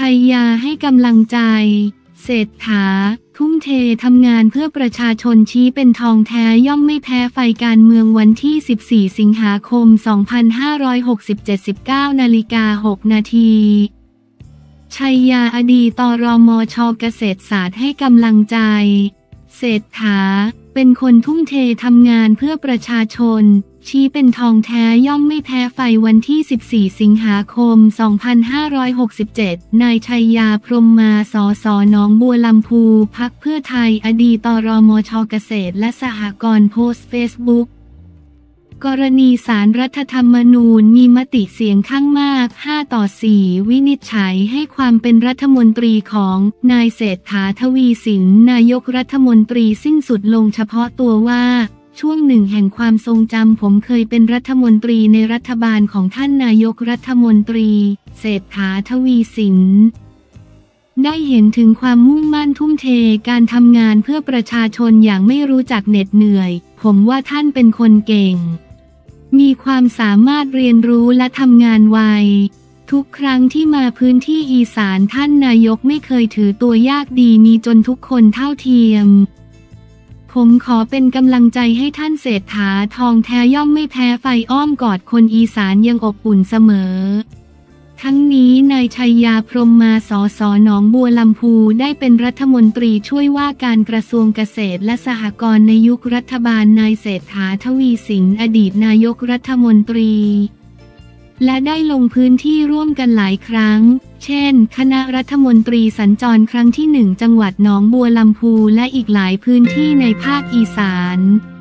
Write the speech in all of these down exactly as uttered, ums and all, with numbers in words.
ชัยยาให้กำลังใจเศรษฐาทุ่มเททำงานเพื่อประชาชนชี้เป็นทองแท้ย่อมไม่แพ้ไฟการเมืองวันที่สิบสี่สิงหาคมสองพันห้าร้อยหกสิบเจ็ด สิบเก้านาฬิกาหกนาทีชัยยาอดีตรมช.เกษตรศาสตร์ให้กำลังใจเศรษฐาเป็นคนทุ่มเททำงานเพื่อประชาชนชี้เป็นทองแท้ย่อมไม่แพ้ไฟวันที่สิบสี่สิงหาคมสองพันห้าร้อยหกสิบเจ็ดนายชัยยาพรหมมาสสหนองบัวลำพูพรรคเพื่อไทยอดีตรมช.เกษตรและสหกรณ์โพสต์เฟซบุ๊กกรณีศาลรัฐธรรมนูญมีมติเสียงข้างมากห้าต่อสี่วินิจฉัยให้ความเป็นรัฐมนตรีของนายเศรษฐาทวีสินนายกรัฐมนตรีสิ้นสุดลงเฉพาะตัวว่าช่วงหนึ่งแห่งความทรงจำผมเคยเป็นรัฐมนตรีในรัฐบาลของท่านนายกรัฐมนตรีเศรษฐาทวีสินได้เห็นถึงความมุ่งมั่นทุ่มเทการทำงานเพื่อประชาชนอย่างไม่รู้จักเหน็ดเหนื่อยผมว่าท่านเป็นคนเก่งมีความสามารถเรียนรู้และทำงานไวทุกครั้งที่มาพื้นที่อีสานท่านนายกไม่เคยถือตัวยากดีมีจนทุกคนเท่าเทียมผมขอเป็นกำลังใจให้ท่านเศรษฐาทองแท้ย่อมไม่แพ้ไฟอ้อมกอดคนอีสานยังอบอุ่นเสมอทั้งนี้นายชัยยาพรหมมาสสหนองบัวลำพูได้เป็นรัฐมนตรีช่วยว่าการกระทรวงเกษตรและสหกรณ์ในยุครัฐบาลนายเศรษฐาทวีสินอดีตนายกรัฐมนตรีและได้ลงพื้นที่ร่วมกันหลายครั้งเช่นคณะรัฐมนตรีสัญจรครั้งที่หนึ่งจังหวัดหนองบัวลำพูและอีกหลายพื้นที่ในภาคอีสาน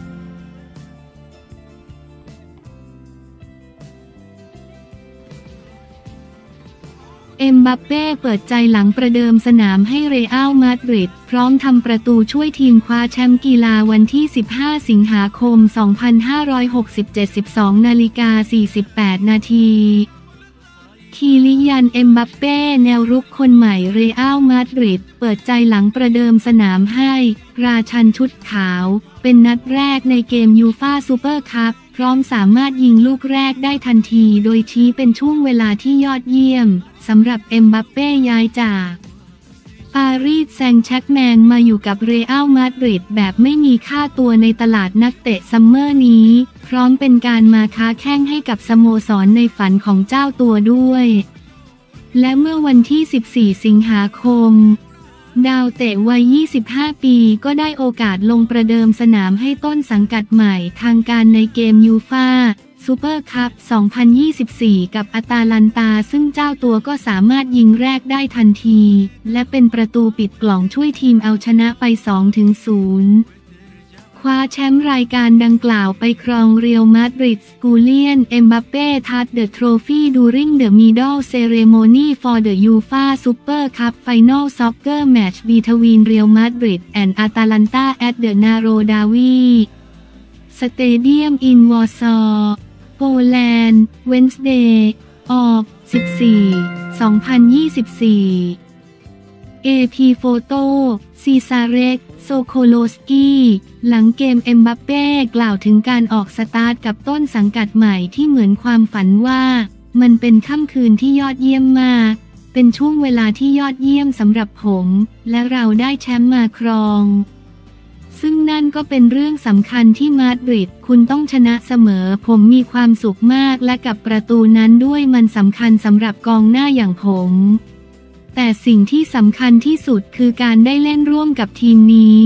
เอ็มบัปเป้เปิดใจหลังประเดิมสนามให้เรอัลมาดริดพร้อมทำประตูช่วยทีมคว้าแชมป์กีฬาวันที่สิบห้าสิงหาคมสองพันห้าร้อยหกสิบเจ็ด สิบสองนาฬิกาสี่สิบแปดนาทีคีลิยันเอ็มบัปเป้แนวรุกคนใหม่เรอัลมาดริดเปิดใจหลังประเดิมสนามให้ราชันชุดขาวเป็นนัดแรกในเกมยูฟ่าซูเปอร์คัพพร้อมสามารถยิงลูกแรกได้ทันทีโดยชี้เป็นช่วงเวลาที่ยอดเยี่ยมสำหรับเอ็มบัปเป้ย้ายจากปารีสแซงต์แชร์กแมงมาอยู่กับเรอัลมาดริดแบบไม่มีค่าตัวในตลาดนักเตะซัมเมอร์นี้พร้อมเป็นการมาค้าแข้งให้กับสโมสรในฝันของเจ้าตัวด้วยและเมื่อวันที่สิบสี่สิงหาคมดาวเตะวัยยี่สิบห้าปีก็ได้โอกาสลงประเดิมสนามให้ต้นสังกัดใหม่ทางการในเกมยูฟ่าซูเปอร์คัพสองพันยี่สิบสี่กับอาตาลันตาซึ่งเจ้าตัวก็สามารถยิงแรกได้ทันทีและเป็นประตูปิดกล่องช่วยทีมเอาชนะไป สองถึงศูนย์ คว้าแชมป์รายการดังกล่าวไปครองเรียลมาดริดสกูเลียนเอ็มบัปเป้ทัดเดอะโทรฟี่ดูริงเดอะมิดเดิลเซเรโมนีฟอร์เดอะยูฟ่าซูเปอร์คัพไฟนอลซ็อกเกอร์แมตช์บีทวีนเรียลมาดริดแอนด์อาตาลันตาแอตเดอะนาโรดาวีสเตเดียมอินวอร์ซอร์โปแลนด์เวนส์เดย์ออกสิบสี่ สองพันยี่สิบสี่ เอ พี โฟโต้ซีซาเรกโซโคโลสกี้หลังเกมเอ็มบัปเป้กล่าวถึงการออกสตาร์ทกับต้นสังกัดใหม่ที่เหมือนความฝันว่ามันเป็นค่ำคืนที่ยอดเยี่ยมมากเป็นช่วงเวลาที่ยอดเยี่ยมสำหรับผมและเราได้แชมป์มาครองซึ่งนั่นก็เป็นเรื่องสำคัญที่มาดริดคุณต้องชนะเสมอผมมีความสุขมากและกับประตูนั้นด้วยมันสำคัญสำหรับกองหน้าอย่างผมแต่สิ่งที่สำคัญที่สุดคือการได้เล่นร่วมกับทีมนี้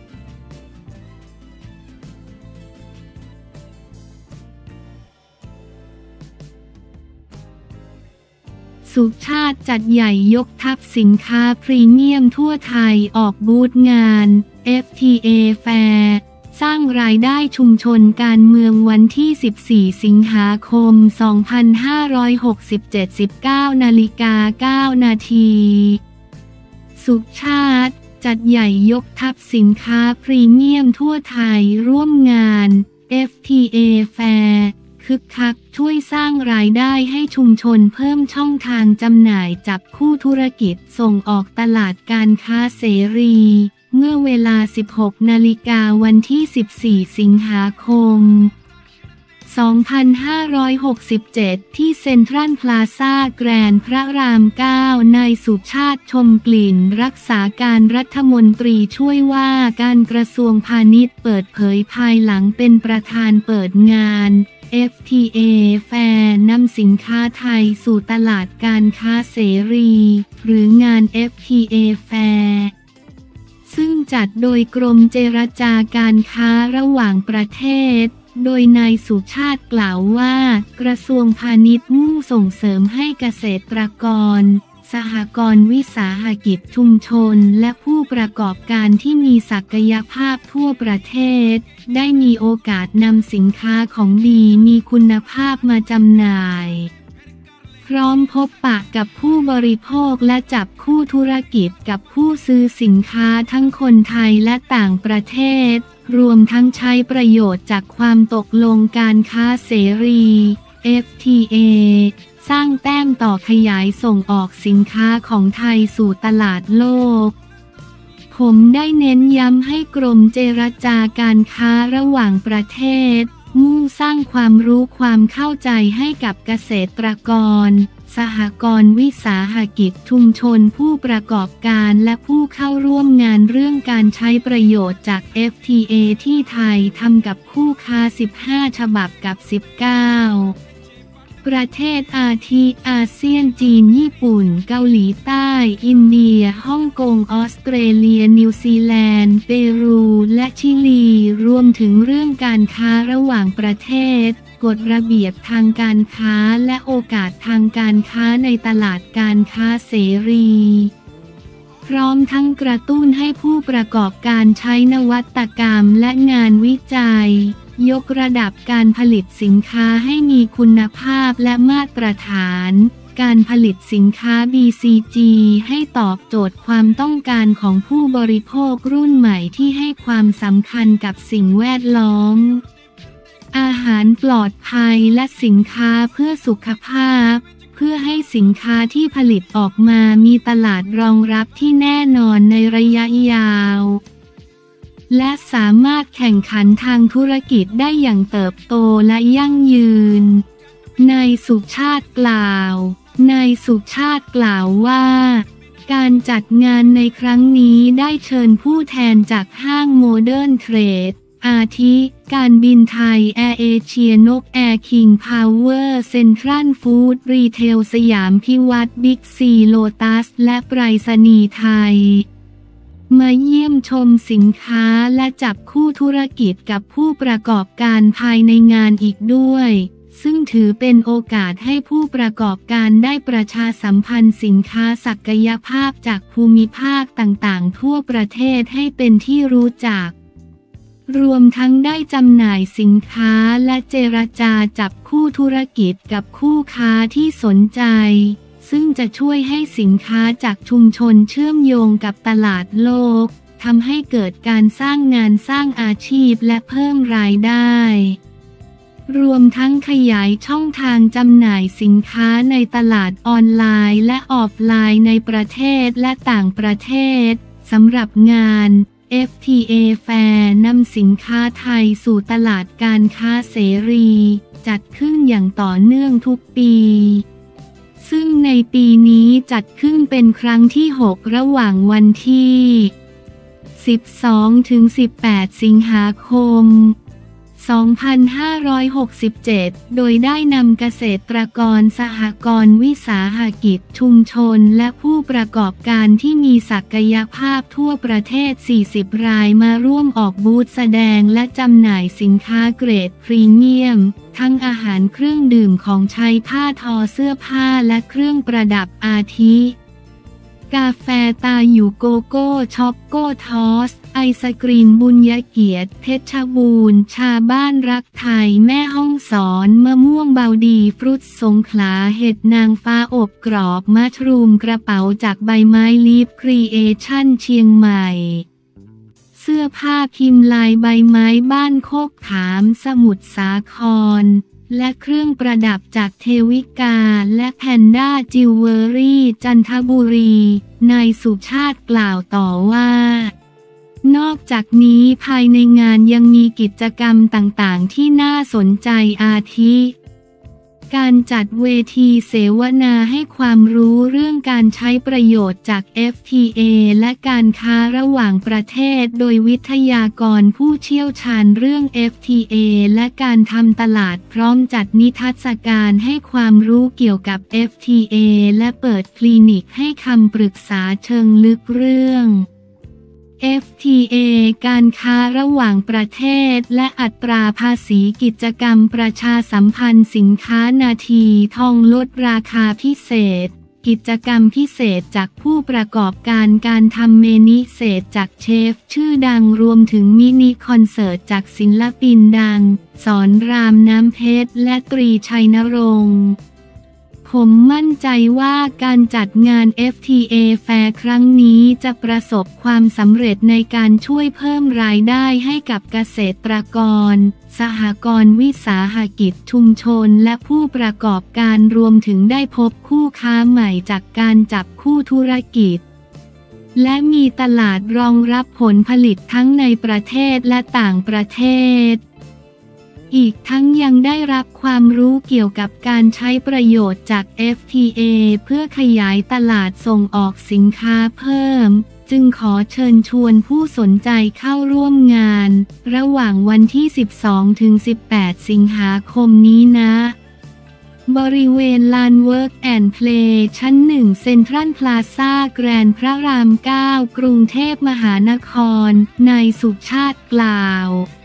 สุชาติจัดใหญ่ยกทัพสินค้าพรีเมียมทั่วไทยออกบูธงาน เอฟ ที เอ Fair สร้างรายได้ชุมชนการเมืองวันที่สิบสี่สิงหาคมสองพันห้าร้อยหกสิบเจ็ด สิบเก้านาฬิกาเก้านาทีสุชาติจัดใหญ่ยกทัพสินค้าพรีเมียมทั่วไทยร่วมงาน เอฟ ที เอ Fair คึกคักช่วยสร้างรายได้ให้ชุมชนเพิ่มช่องทางจำหน่ายจับคู่ธุรกิจส่งออกตลาดการค้าเสรีเมื่อเวลา สิบหกนาฬิกาวันที่สิบสี่สิงหาคมสองพันห้าร้อยหกสิบเจ็ด ที่เซ็นทรัลพลาซ่าแกรนด์พระราม เก้า นายสุชาติชมกลิ่นรักษาการรัฐมนตรีช่วยว่าการกระทรวงพาณิชย์เปิดเผยภายหลังเป็นประธานเปิดงาน เอฟ ที เอ แฟร์นำสินค้าไทยสู่ตลาดการค้าเสรี หรืองาน เอฟ ที เอ แฟร์ซึ่งจัดโดยกรมเจรจาการค้าระหว่างประเทศโดยนายสุชาติกล่าวว่ากระทรวงพาณิชย์มุ่งส่งเสริมให้เกษตรกรสหกรณ์วิสาหกิจชุมชนและผู้ประกอบการที่มีศักยภาพทั่วประเทศได้มีโอกาสนำสินค้าของดีมีคุณภาพมาจำหน่ายพร้อมพบปะกับผู้บริโภคและจับคู่ธุรกิจกับผู้ซื้อสินค้าทั้งคนไทยและต่างประเทศรวมทั้งใช้ประโยชน์จากความตกลงการค้าเสรี เอฟ ที เอ สร้างแต้มต่อขยายส่งออกสินค้าของไทยสู่ตลาดโลกผมได้เน้นย้ำให้กรมเจรจาการค้าระหว่างประเทศมุ่งสร้างความรู้ความเข้าใจให้กับเกษตรกรสหกรณ์วิสาหกิจชุมชนผู้ประกอบการและผู้เข้าร่วมงานเรื่องการใช้ประโยชน์จาก เอฟ ที เอ ที่ไทยทำกับคู่ค้าสิบห้าฉบับกับสิบเก้าประเทศอาทิอาเซียนจีนญี่ปุ่นเกาหลีใต้อินเดียฮ่องกงออสเตรเลียนิวซีแลนด์เปรูและชิลีรวมถึงเรื่องการค้าระหว่างประเทศกฎระเบียบทางการค้าและโอกาสทางการค้าในตลาดการค้าเสรีพร้อมทั้งกระตุ้นให้ผู้ประกอบการใช้นวัตกรรมและงานวิจัยยกระดับการผลิตสินค้าให้มีคุณภาพและมาตรฐานการผลิตสินค้า บี ซี จี ให้ตอบโจทย์ความต้องการของผู้บริโภครุ่นใหม่ที่ให้ความสำคัญกับสิ่งแวดล้อมอาหารปลอดภัยและสินค้าเพื่อสุขภาพเพื่อให้สินค้าที่ผลิตออกมามีตลาดรองรับที่แน่นอนในระยะยาวและสามารถแข่งขันทางธุรกิจได้อย่างเติบโตและยั่งยืนนายสุชาติกล่าวนายสุชาติกล่าวว่าการจัดงานในครั้งนี้ได้เชิญผู้แทนจากห้างโมเดิร์นเทรดอาทิการบินไทยแอร์เอเชียนกแอร์คิงพาวเวอร์เซ็นทรัลฟู้ดรีเทลสยามพิวัตรบิ๊กซีโลตัสและไปรษณีย์ไทยมาเยี่ยมชมสินค้าและจับคู่ธุรกิจกับผู้ประกอบการภายในงานอีกด้วยซึ่งถือเป็นโอกาสให้ผู้ประกอบการได้ประชาสัมพันธ์สินค้าศักยภาพจากภูมิภาคต่างๆทั่วประเทศให้เป็นที่รู้จักรวมทั้งได้จำหน่ายสินค้าและเจรจาจับคู่ธุรกิจกับคู่ค้าที่สนใจซึ่งจะช่วยให้สินค้าจากชุมชนเชื่อมโยงกับตลาดโลกทำให้เกิดการสร้างงานสร้างอาชีพและเพิ่มรายได้รวมทั้งขยายช่องทางจำหน่ายสินค้าในตลาดออนไลน์และออฟไลน์ในประเทศและต่างประเทศสำหรับงาน เอฟ ที เอ แฟร์นำสินค้าไทยสู่ตลาดการค้าเสรีจัดขึ้นอย่างต่อเนื่องทุกปีซึ่งในปีนี้จัดขึ้นเป็นครั้งที่หกระหว่างวันที่สิบสองถึงสิบแปดสิงหาคมสองพันห้าร้อยหกสิบเจ็ดโดยได้นำเกษตรกรสหกรณ์วิสาหกิจชุมชนและผู้ประกอบการที่มีศักยภาพทั่วประเทศสี่สิบรายมาร่วมออกบูธแสดงและจำหน่ายสินค้าเกรดพรีเมียมทั้งอาหารเครื่องดื่มของใช้ผ้าทอเสื้อผ้าและเครื่องประดับอาทิกาแฟตาอยู่โกโก้ช็อกโก้ทอสไอศกรีมบุญยเกียรติเพชรบูรณ์ชาบ้านรักไทยแม่ห้องสอนมะม่วงเบาดีฟรุตสงขลาเห็ดนางฟ้าอบกรอบมัชรูมกระเป๋าจากใบไม้ลีฟครีเอชั่นเชียงใหม่เสื้อผ้าพิมพ์ลายใบไม้บ้านโคกขามสมุทรสาครและเครื่องประดับจากเทวิกาและแพนด้าจิวเวลรี่จันทบุรีนายสุชาติกล่าวต่อว่านอกจากนี้ภายในงานยังมีกิจกรรมต่างๆที่น่าสนใจอาทิการจัดเวทีเสวนาให้ความรู้เรื่องการใช้ประโยชน์จาก เอฟ ที เอ และการค้าระหว่างประเทศโดยวิทยากรผู้เชี่ยวชาญเรื่อง เอฟ ที เอ และการทำตลาดพร้อมจัดนิทรรศการให้ความรู้เกี่ยวกับ เอฟ ที เอ และเปิดคลินิกให้คำปรึกษาเชิงลึกเรื่องเอฟ ที เอ การค้าระหว่างประเทศและอัตราภาษีกิจกรรมประชาสัมพันธ์สินค้านาทีทองลดราคาพิเศษกิจกรรมพิเศษจากผู้ประกอบการการทำเมนิเศษจากเชฟชื่อดังรวมถึงมินิคอนเสิร์ตจากศิลปินดังสอนรามน้ำเพชรและตรีชัยนรงค์ผมมั่นใจว่าการจัดงาน เอฟ ที เอ Fair ครั้งนี้จะประสบความสำเร็จในการช่วยเพิ่มรายได้ให้กับเกษตรกรสหกรณ์วิสาหกิจชุมชนและผู้ประกอบการรวมถึงได้พบคู่ค้าใหม่จากการจับคู่ธุรกิจและมีตลาดรองรับผลผลิตทั้งในประเทศและต่างประเทศอีกทั้งยังได้รับความรู้เกี่ยวกับการใช้ประโยชน์จาก เอฟ ที เอ เพื่อขยายตลาดส่งออกสินค้าเพิ่มจึงขอเชิญชวนผู้สนใจเข้าร่วมงานระหว่างวันที่ สิบสองถึงสิบแปด สิงหาคมนี้นะบริเวณลาน Work and Play ชั้นหนึ่งเซ็นทรัลพลาซ่าแกรนด์พระรามเก้ากรุงเทพมหานครนายสุชาติกล่าว